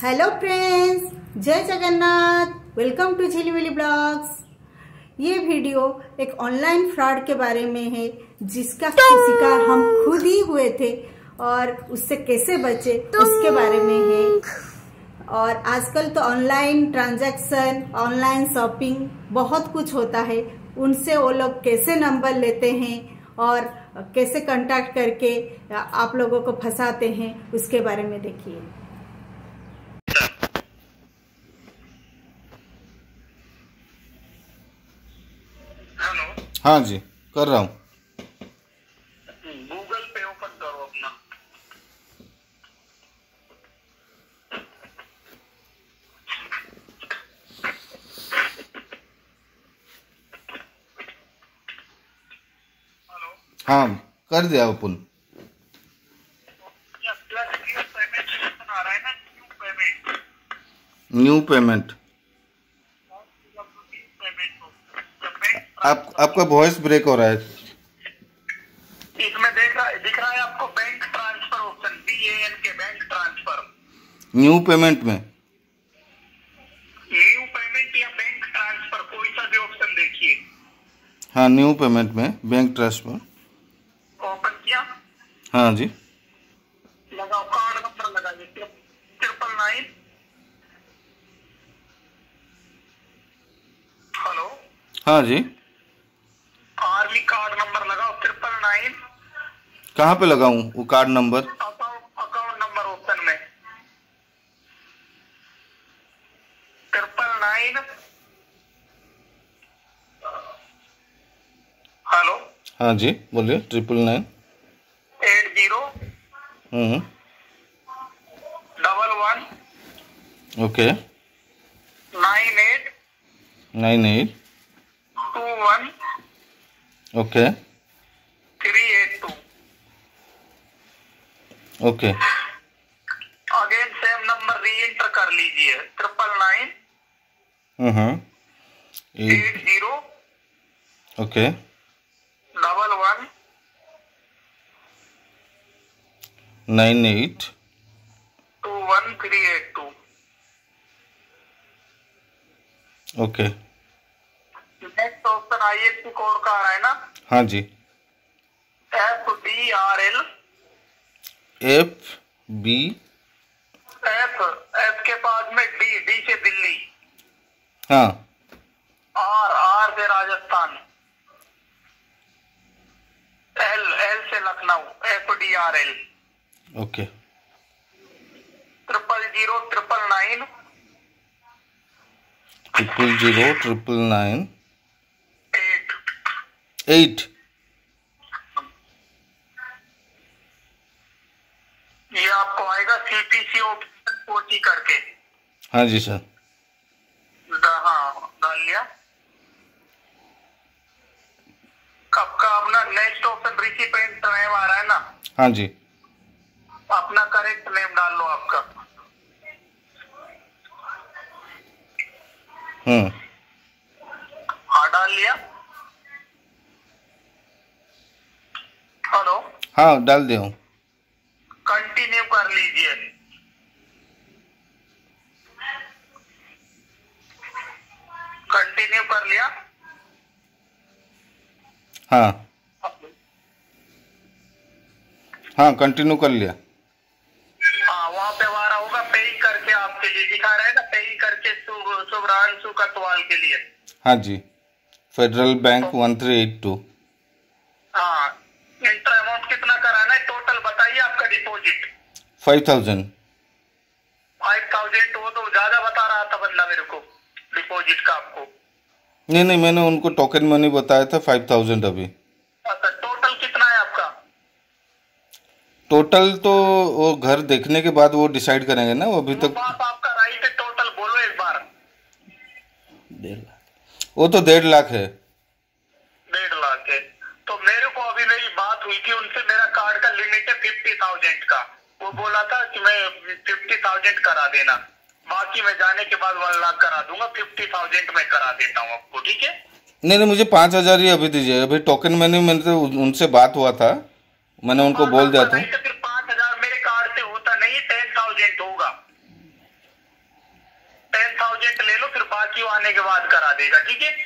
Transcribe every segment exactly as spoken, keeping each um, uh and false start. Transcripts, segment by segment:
Hello friends, जय Jagannath. Welcome to Jhilmili blogs. ये video एक ऑनलाइन फ्रॉड के बारे में है जिसका शिकार हम खुद ही हुए थे और उससे कैसे बचे उसके बारे में है। और आजकल तो ऑनलाइन ट्रांजैक्शन, ऑनलाइन शॉपिंग बहुत कुछ होता है। उनसे वो लोग कैसे नंबर लेते हैं और कैसे कांटेक्ट करके आप लोगों को फंसाते हैं, उसके बारे में देखिए। हाँ जी, कर रहा हूँ। गूगल पे ओपन करो अपना। हेलो। हाँ, कर दिया ओपन। प्लस न्यू पेमेंट आ रहा है ना, न्यू पेमेंट। New payment. आप आपका वॉइस ब्रेक हो रहा है। इसमें देख रहा दिख रहा है आपको bank transfer option, B A N K bank transfer. New payment में न्यू पेमेंट या बैंक ट्रांसफर, कोई सा भी ऑप्शन देखिए। हाँ, न्यू पेमेंट में बैंक ट्रांसफर ओपन किया। हाँ जी, लगाओ कार्ड नंबर, लगाइए ट्रिपल नाइन। हेलो। हाँ जी। आर्मी कार्ड नंबर लगाओ ट्रिपल नाइन। कहाँ पे लगाऊं वो card number? Account number option में ट्रिपल नाइन। हेलो। हाँ जी, बोलिए। Triple nine eight zero hmm double one okay nine eight nine eight two one okay three eight two. Okay again same number re enter कर लीजिए, triple nine hmm eight zero okay double one nine eight two one three eight two. Okay. Next option I F C code का आ रहा है ना? हाँ जी। F D R L. F B F F के बाद में डी, डी से दिल्ली। हाँ। आर आर से राजस्थान। एल एल से Lucknow. F D R L. Okay. Triple zero triple nine triple zero triple nine eight eight. ये आपको आएगा सीपीसी ऑप्शन ओटी करके। हाँ जी सर। हाँ, डाल लिया। कब का अपना नेक्स्ट ऑप्शन रिसिपेंट नेम आ रहा है ना? हाँ जी। अपना करेक्ट नेम डाल लो आपका। हम्म हाँ, डाल लिया। हेलो। हाँ, डाल दिया हूँ। कंटिन्यू कर लीजिए। कंटिन्यू कर लिया। हाँ हाँ, कंटिन्यू कर लिया। हाँ, वहाँ पे आ रहा होगा पेइंग करके, आपके लिए दिखा रहा है ना, पेइंग करके शुभ्रांशु कटवाल के लिए। हाँ जी, Federal Bank one three eight two. हाँ, इंटर अमाउंट कितना कराना है टोटल बताइए आपका deposit? Five thousand. Five thousand वो तो ज्यादा बता रहा था बंदा मेरे को डिपॉजिट का आपको। नहीं नहीं, मैंने उनको टोकन मनी बताया था फाइव थाउजेंड अभी। अच्छा, टोटल कितना है आपका? टोटल तो वो घर देखने के बाद वो डिसाइड करेंगे ना, वो अभी तक। बात आपका राइट है, टोटल बोलो एक बार। डेढ़ लाख। वो तो डेढ़ लाख है। डेढ़ लाख है तो मेरे को अभी मेरी बात हुई थी उनसे, मेरा कार्ड का लिमिट है फिफ्टी थाउजेंड का। वो बोला था कि मैं फिफ्टी थाउजेंड करा देना, बाकी मैं जाने के बाद वन लाख करा दूंगा। फिफ्टी थाउजेंड में करा देता हूँ आपको, ठीक है? नहीं नहीं, मुझे पाँच हजार ही अभी दीजिए। अभी टोकन मनी मैंने तो उनसे बात हुआ था, मैंने उनको बोल दिया था। तो फिर पाँच हजार मेरे कार्ड से होता नहीं, टेन थाउजेंड होगा। फिर बाकी आने के बाद करा देगा, ठीक है?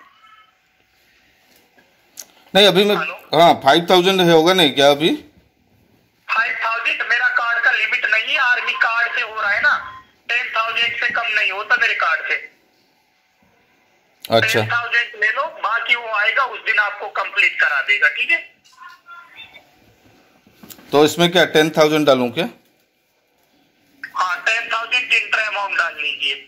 नहीं अभी मैं, हाँ फाइव थाउजेंड होगा नहीं क्या अभी? फाइव थाउजेंड मेरा कार्ड का लिमिट नहीं है, आर्मी कार्ड से हो रहा है ना, टेन थाउजेंड से कम नहीं होता मेरे कार्ड से। अच्छा टेन थाउजेंड ले लो, बाकी वो आएगा उस दिन आपको कंप्लीट करा देगा, ठीक है? तो इसमें क्या टेन थाउजेंड डालूं क्या? हाँ टेन थाउजेंड इंटर अमाउंट डाल लीजिए।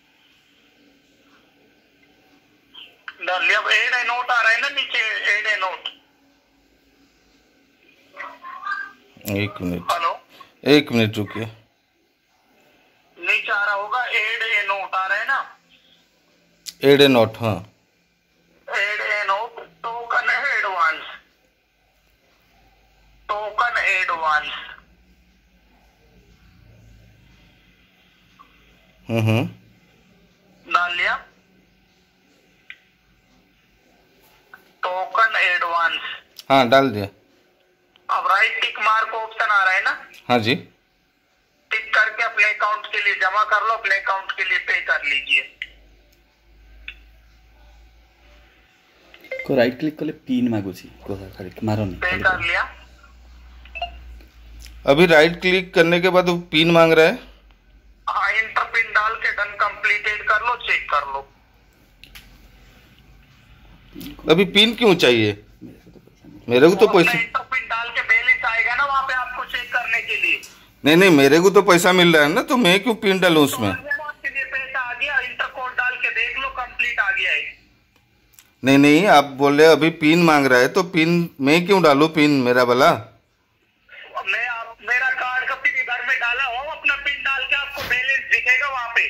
डाल लिया। एड ए नोट आ रहा है ना नीचे, एड ए नोट। एक मिनट, हेलो, एक मिनट रुकिए। नीचे आ रहा होगा एड ए नोट आ रहा है ना, एड ए नोट, हाँ एड ए नोट, टोकन है एडवांस, टोकन एडवांस। हम्म हम्म डाल लिया टोकन एडवांस। हाँ डाल दिया। अब राइट टिक मार्क ऑप्शन आ रहा है ना, हाँ जी, टिक करके अपने अकाउंट के लिए जमा कर लो, अपने अकाउंट के लिए पे कर लीजिए। को राइट क्लिक कले पिन मागुची को खाली मारो नहीं, पे कर लिया। अभी राइट क्लिक करने के बाद वो पिन मांग रहा है। हाँ इंटर पिन डाल के डन कंप्लीटेड कर लो, चेक कर लो। अभी पिन क्यों चाहिए? मेरे को तो पैसा, इंटर पिन डाल के बैलेंस आएगा ना वहाँ पे आपको चेक करने के लिए। नहीं नहीं मेरे को तो पैसा मिल रहा है ना, तो मैं क्यों पिन डालूं उसमें? तो आपके लिए पैसा आ गया, इंटर कोड डाल के देख लो, कंप्लीट आ गया है। नहीं नहीं आप बोल रहे अभी पिन मांग रहा है, तो पिन मैं क्यों डालूं पिन मेरा वाला? मैं आप मेरा कार्ड का पिन इधर में डाला हूँ, अपना पिन डाल के आपको बैलेंस दिखेगा वहाँ पे।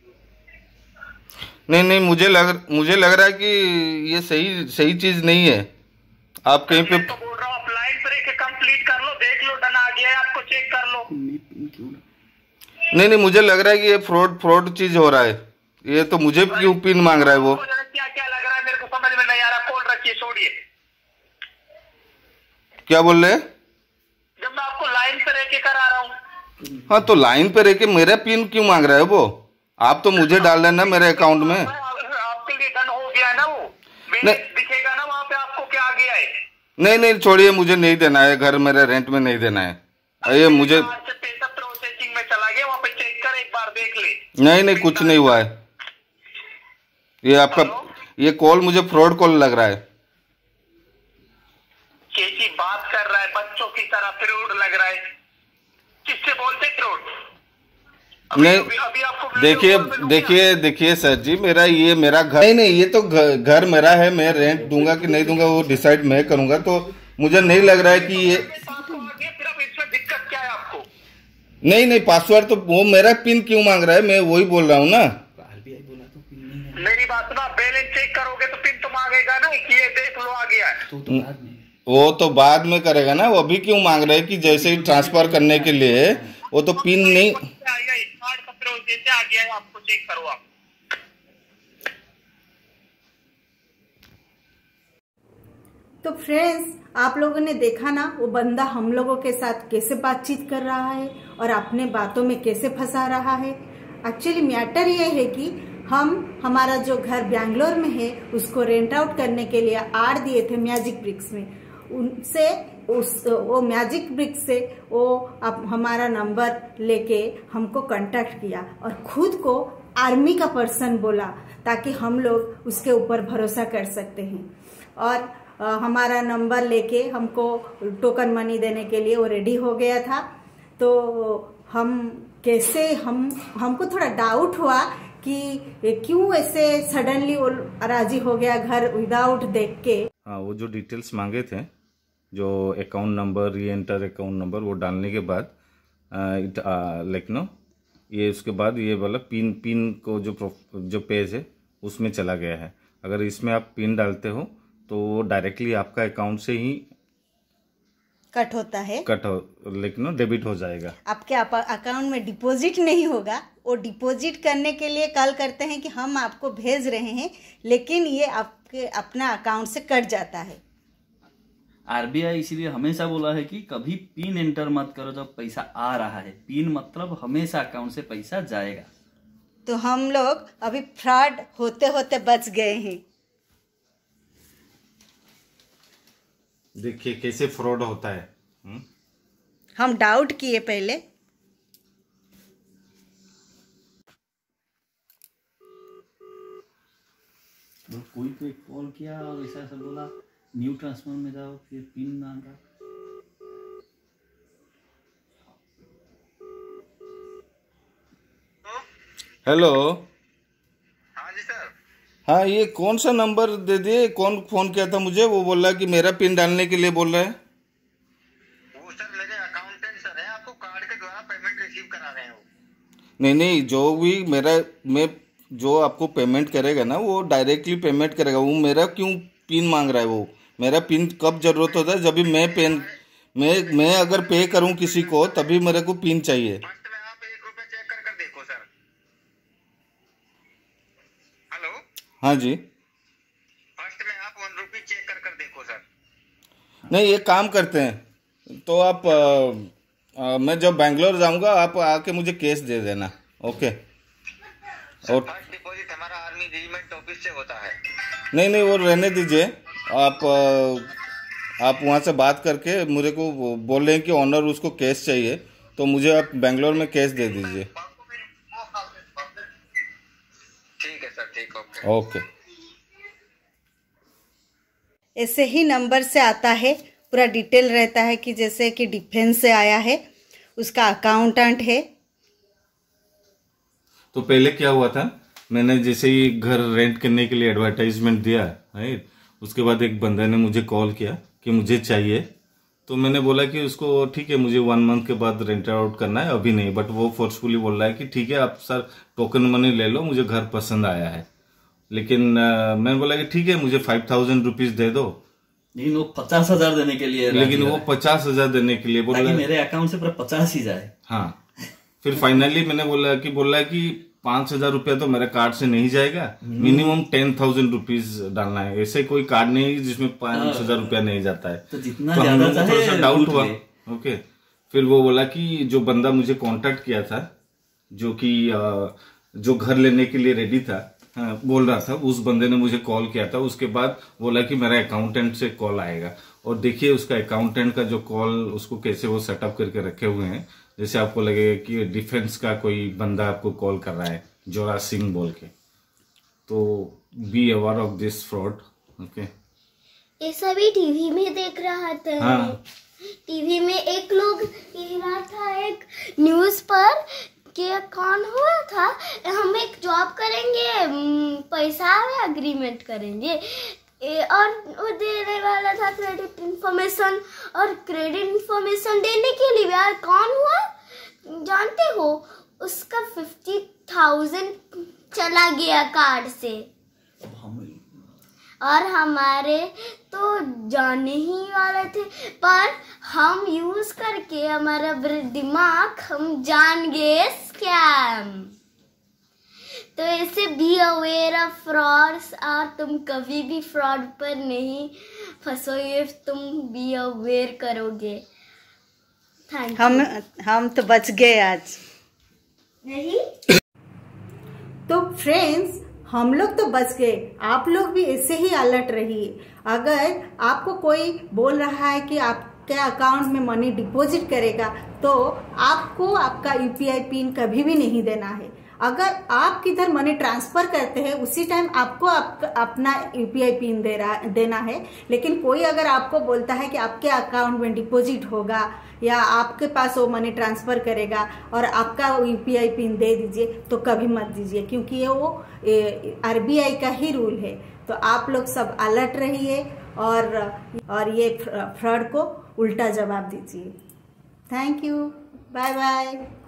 नहीं नहीं मुझे लग मुझे लग रहा है कि ये सही सही चीज नहीं है। आप कहीं पे, मैं तो बोल रहा हूँ आप लाइन पर एक कंप्लीट कर लो, देख लो डन आ गया है, आपको चेक कर लो। नहीं नहीं मुझे लग रहा है कि ये फ्रॉड फ्रॉड चीज हो रहा है। ये तो मुझे क्यों पिन मांग रहा है वो? क्या क्या लग रहा है मेरे को समझ में नहीं आ रहा। कॉल रखिए, छोड़िए। क्या बोल रहे हैं? जब मैं आपको लाइन पे रह के करा रहा हूँ। हाँ तो लाइन पे रह के मेरा पिन क्यों मांग रहा है वो? आप तो मुझे डाल देना मेरे अकाउंट में। आपके लिए डन हो गया ना, वो दिखेगा ना वहाँ पे आपको क्या आ गया है। नहीं नहीं छोड़िए, मुझे नहीं देना है, घर मेरे रेंट में नहीं देना है। ये मुझे पैसा प्रोसेसिंग में चला गया, वहाँ पे चेक कर एक बार देख ले। नहीं नहीं कुछ नहीं हुआ है। ये आपका ये कॉल मुझे फ्रॉड कॉल लग रहा है। कैसी बात कर रहा है, बच्चों की तरह फ्रॉड लग रहा है। किससे बोलते फ्रॉड? नहीं देखिए देखिए देखिए सर जी, मेरा ये मेरा घर नहीं नहीं ये तो घर, घर मेरा है। मैं रेंट दूंगा कि नहीं दूंगा वो डिसाइड मैं करूंगा। तो मुझे नहीं लग रहा है कि ये, फिर अब इसमें दिक्कत क्या है आपको? नहीं नहीं पासवर्ड तो वो मेरा पिन क्यों मांग रहा है? मैं वही बोल रहा हूँ ना। मेरी बात सुना, बैलेंस चेक करोगे तो पिन तो मांगेगा ना कि ये देख लो आ गया है। तो, तो बाद में वो तो बाद में करेगा ना, वो अभी क्यों मांग रहे हैं कि जैसे ही ट्रांसफर करने के लिए वो तो पिन नहीं आएगा, कार्ड का फिर जैसे आ गया है आपको चेक करो आप। तो फ्रेंड्स आप लोगों ने देखा ना, वो बंदा हम लोगों के साथ कैसे बातचीत कर रहा है और अपने बातों में कैसे फंसा रहा है। एक्चुअली मैटर ये है कि हम हमारा जो घर बैंगलोर में है उसको रेंट आउट करने के लिए आड़ दिए थे मैजिक ब्रिक्स में। उनसे उस वो मैजिक ब्रिक्स से वो अब हमारा नंबर लेके हमको कांटेक्ट किया और खुद को आर्मी का पर्सन बोला, ताकि हम लोग उसके ऊपर भरोसा कर सकते हैं। और आ, हमारा नंबर लेके हमको टोकन मनी देने के लिए वो रेडी हो गया था। तो हम कैसे हम हमको थोड़ा डाउट हुआ कि क्यों ऐसे सडनली वो राजी हो गया घर विदाउट देख के। हाँ वो जो डिटेल्स मांगे थे, जो account number, re enter account number, वो डालने के बाद लाइक नो ये उसके बाद ये वाला पिन पिन को जो जो पेज है उसमें चला गया है। अगर इसमें आप पिन डालते हो तो डायरेक्टली आपका अकाउंट से ही कट होता है, कट हो लेकिन डेबिट हो जाएगा। आपके अकाउंट में डिपॉजिट नहीं होगा। वो डिपॉजिट करने के लिए कॉल करते हैं कि हम आपको भेज रहे हैं, लेकिन ये आपके अपना अकाउंट से कट जाता है। आरबीआई इसीलिए हमेशा बोला है कि कभी पिन एंटर मत करो जब पैसा आ रहा है। पिन मतलब हमेशा अकाउंट से पैसा जाएगा। तो हम लोग अभी फ्रॉड होते होते बच गए हैं। देखिए कैसे फ्रॉड होता है। हुँ? हम डाउट किए पहले। तो कोई तो एक कॉल किया और ऐसा ऐसा बोला न्यू ट्रांसफर में जाओ, फिर पिन मांगा। हेलो। हाँ जी सर। हाँ, ये कौन सा नंबर दे दिए? कौन फोन किया था मुझे? वो बोल रहा है कि मेरा पिन डालने के लिए बोल रहा है। वो सर मेरे अकाउंटेंट सर है, आपको कार्ड के द्वारा पेमेंट रिसीव करा रहे हैं वो। नहीं नहीं, जो भी मेरा मैं जो आपको पेमेंट करेगा ना वो डायरेक्टली पेमेंट करेगा। वो मेरा क्यों पिन मांग रहा है? वो मेरा पिन कब जरूरत होता है? जब भी मैं पेन मैं मैं अगर पे करूं किसी को तभी मेरे को पिन चाहिए। फर्स्ट में आप एक रुपये चेक कर कर देखो सर। हेलो। हाँ जी। फर्स्ट में आप वन रुपी चेक कर कर देखो सर। नहीं, एक काम करते हैं तो आप आ, आ, मैं जब बैंगलोर जाऊंगा आप आके मुझे कैश दे देना। ओके। और फर्स्ट डिपॉजिट हमारा आर्मी रेजिमेंट ऑफिस से होता है। नहीं नहीं, वो रहने दीजिए। आप आ, आप वहाँ से बात करके मुझे को बोल रहे हैं कि ऑनर उसको कैश चाहिए, तो मुझे आप बेंगलोर में कैश दे दीजिए। ठीक है सर, ठीक। Okay okay. ऐसे ही नंबर से आता है, पूरा डिटेल रहता है कि जैसे कि डिफेंस से आया है, उसका अकाउंटेंट है। तो पहले क्या हुआ था, मैंने जैसे ही घर रेंट करने के लिए एडवर्टाइजमेंट दिया, राइट, उसके बाद एक बंदे ने मुझे कॉल किया कि मुझे चाहिए। तो मैंने बोला कि उसको ठीक है, मुझे वन मंथ के बाद रेंट आउट करना है, अभी नहीं। बट वो फोर्सफुली बोल रहा है कि ठीक है आप सर टोकन मनी ले लो, मुझे घर पसंद आया है। लेकिन आ, मैंने बोला कि ठीक है मुझे फाइव थाउजेंड रुपीज दे दो। लेकिन वो पचास हजार देने के लिए लेकिन वो पचास हजार देने के लिए बोल रहा है मेरे अकाउंट से पूरा पचास ही जाए। हाँ। फिर फाइनली मैंने बोला कि बोल रहा है कि पांच हजार रुपया तो मेरे कार्ड से नहीं जाएगा, मिनिमम टेन थाउजेंड रुपीज डालना है। ऐसे कोई कार्ड नहीं जिसमें पांच हजार रुपया नहीं जाता है। तो जितना तो ज्यादा हम थोड़ा सा डाउट हुआ। ओके। फिर वो बोला कि जो बंदा मुझे कांटेक्ट किया था, जो कि जो घर लेने के लिए रेडी था, हाँ, बोल रहा था, उस बंदे ने मुझे कॉल किया था। उसके बाद बोला कि मेरा अकाउंटेंट से कॉल आएगा। और देखिए उसका अकाउंटेंट का जो कॉल, उसको कैसे वो सेटअप करके रखे हुए हैं, जैसे आपको लगेगा कि डिफेंस का कोई बंदा आपको कॉल कर रहा है, जोरा सिंह बोल के। तो be aware of this fraud. Okay. ये सभी टीवी में देख रहा था। हाँ। टीवी में एक लोग कह रहा था, एक न्यूज पर कि कौन हुआ था, हम एक जॉब करेंगे, पैसा एग्रीमेंट करेंगे, और वो देने वाला था क्रेडिट इंफॉर्मेशन। और क्रेडिट इंफॉर्मेशन देने के लिए यार कौन हुआ जानते हो, उसका फिफ्टी थाउजेंड चला गया कार्ड से। और हमारे तो जाने ही वाले थे, पर हम यूज करके हमारा दिमाग हम जान गए स्कैम। तो ऐसे बी अवेयर ऑफ फ्रॉड्स, और तुम कभी भी फ्रॉड पर नहीं फंसोगे, तुम बी अवेयर करोगे। थैंक हम हम तो बच गए आज। नहीं तो फ्रेंड्स, हम लोग तो बच गए, आप लोग भी ऐसे ही अलर्ट रहिए। अगर आपको कोई बोल रहा है कि आपके अकाउंट में मनी डिपॉजिट करेगा, तो आपको आपका यूपीआई पिन कभी भी नहीं देना है। अगर आप किधर मनी ट्रांसफर करते हैं उसी टाइम आपको आप, अपना यूपीआई पिन दे रहा देना है। लेकिन कोई अगर आपको बोलता है कि आपके अकाउंट में डिपॉजिट होगा या आपके पास वो मनी ट्रांसफर करेगा और आपका यूपीआई पिन दे दीजिए, तो कभी मत दीजिए, क्योंकि ये वो आरबीआई का ही रूल है। तो आप लोग सब अलर्ट रहिए और और ये फ्रॉड को उल्टा जवाब दीजिए। Thank you, bye bye.